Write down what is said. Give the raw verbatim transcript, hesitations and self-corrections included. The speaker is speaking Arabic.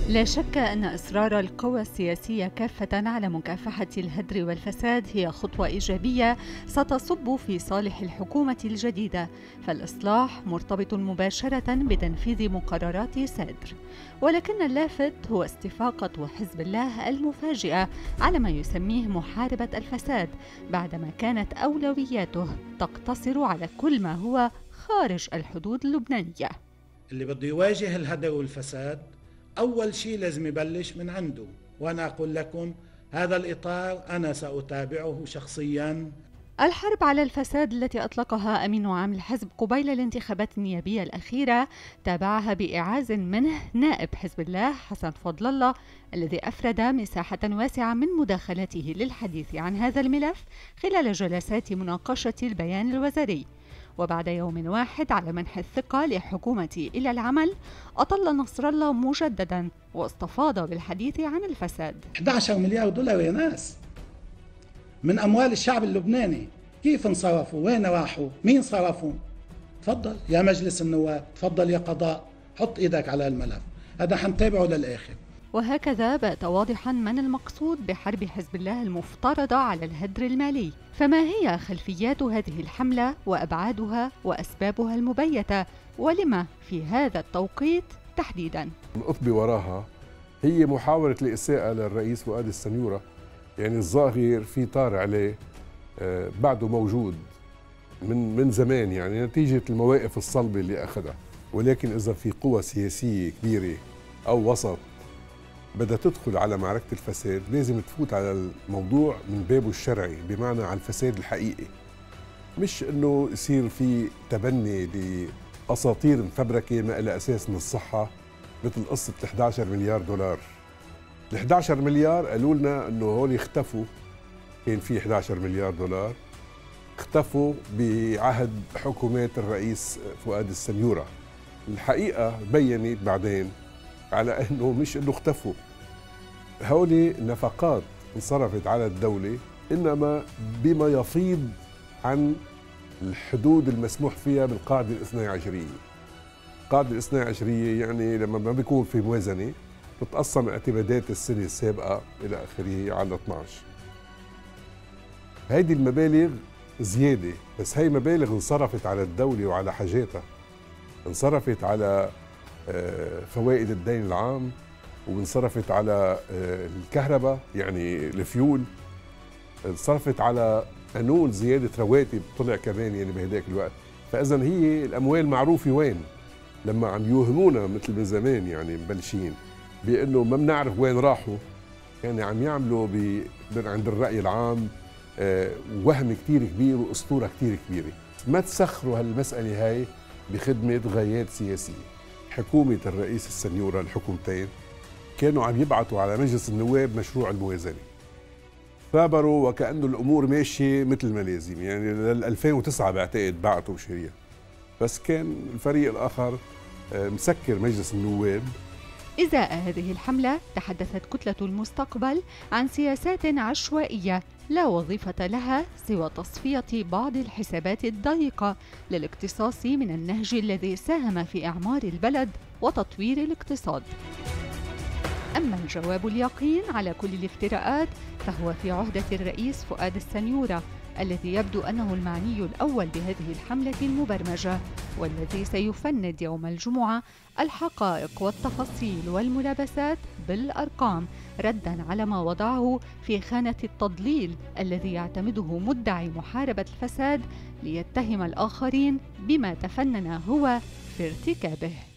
لا شك أن إصرار القوى السياسية كافة على مكافحة الهدر والفساد هي خطوة إيجابية ستصب في صالح الحكومة الجديدة، فالإصلاح مرتبط مباشرة بتنفيذ مقررات سادر. ولكن اللافت هو استفاقة حزب الله المفاجئة على ما يسميه محاربة الفساد، بعدما كانت أولوياته تقتصر على كل ما هو خارج الحدود اللبنانية. اللي بده يواجه الهدر والفساد أول شيء لازم يبلش من عنده، وأنا أقول لكم هذا الإطار أنا سأتابعه شخصياً. الحرب على الفساد التي أطلقها أمين عام الحزب قبيل الانتخابات النيابية الأخيرة تابعها بإعاز منه نائب حزب الله حسن فضل الله، الذي أفرد مساحة واسعة من مداخلته للحديث عن هذا الملف خلال جلسات مناقشة البيان الوزاري. وبعد يوم واحد على منح الثقة لحكومة إلى العمل، أطل نصر الله مجددا واستفاض بالحديث عن الفساد. أحد عشر مليار دولار يا ناس من أموال الشعب اللبناني، كيف انصرفوا؟ وين راحوا؟ مين صرفوا؟ تفضل يا مجلس النواب، تفضل يا قضاء، حط إيدك على الملف، هذا حنتابعه للآخر. وهكذا بات واضحا من المقصود بحرب حزب الله المفترضة على الهدر المالي. فما هي خلفيات هذه الحملة وأبعادها وأسبابها المبيتة، ولما في هذا التوقيت تحديدا؟ القطبة وراها هي محاولة الإساءة للرئيس فؤاد السنيورة، يعني الظاهر في طار عليه آه بعده موجود من من زمان، يعني نتيجة المواقف الصلبة اللي أخذها. ولكن إذا في قوى سياسية كبيرة أو وسط بدها تدخل على معركة الفساد، لازم تفوت على الموضوع من بابه الشرعي، بمعنى على الفساد الحقيقي، مش انه يصير في تبني لاساطير مفبركه ما لها اساس من الصحه، مثل قصه ال إحدى عشر مليار دولار. ال إحدى عشر مليار قالوا لنا انه هول اختفوا، كان في إحدى عشر مليار دولار اختفوا بعهد حكومات الرئيس فؤاد السنيورة. الحقيقه بينت بعدين على انه مش انه اختفوا، هولي نفقات انصرفت على الدولة انما بما يفيض عن الحدود المسموح فيها بالقاعدة الاثنى عشرية. القاعدة الاثنى عشرية يعني لما ما بيكون في موازنة بتقسم اعتمادات السنة السابقة إلى آخره على اثني عشر. هيدي المبالغ زيادة، بس هي مبالغ انصرفت على الدولة وعلى حاجاتها، انصرفت على فوائد الدين العام، وانصرفت على الكهرباء يعني الفيول، انصرفت على قانون زيادة رواتب طلع كمان يعني بهداك الوقت. فإذا هي الأموال معروفة وين، لما عم يوهمونا مثل من زمان يعني مبلشين بأنه ما بنعرف وين راحوا، يعني عم يعملوا عند الرأي العام وهم كتير كبير وأسطورة كتير كبيرة. ما تسخروا هالمسألة هاي بخدمة غايات سياسية. حكومة الرئيس السنيورة الحكومتين كانوا عم يبعثوا على مجلس النواب مشروع الموازنة، ثابروا وكأنه الأمور ماشية مثل ما لازم، يعني لل ألفين وتسعة بعتقد بعتوا شيء، بس كان الفريق الآخر مسكر مجلس النواب. إزاء هذه الحملة تحدثت كتلة المستقبل عن سياسات عشوائية لا وظيفة لها سوى تصفية بعض الحسابات الضيقة للاقتصاص من النهج الذي ساهم في إعمار البلد وتطوير الاقتصاد. أما الجواب اليقين على كل الافتراءات فهو في عهدة الرئيس فؤاد السنيورة، الذي يبدو أنه المعني الأول بهذه الحملة المبرمجة، والذي سيفند يوم الجمعة الحقائق والتفاصيل والملابسات بالأرقام، رداً على ما وضعه في خانة التضليل الذي يعتمده مدعي محاربة الفساد ليتهم الآخرين بما تفنن هو في ارتكابه.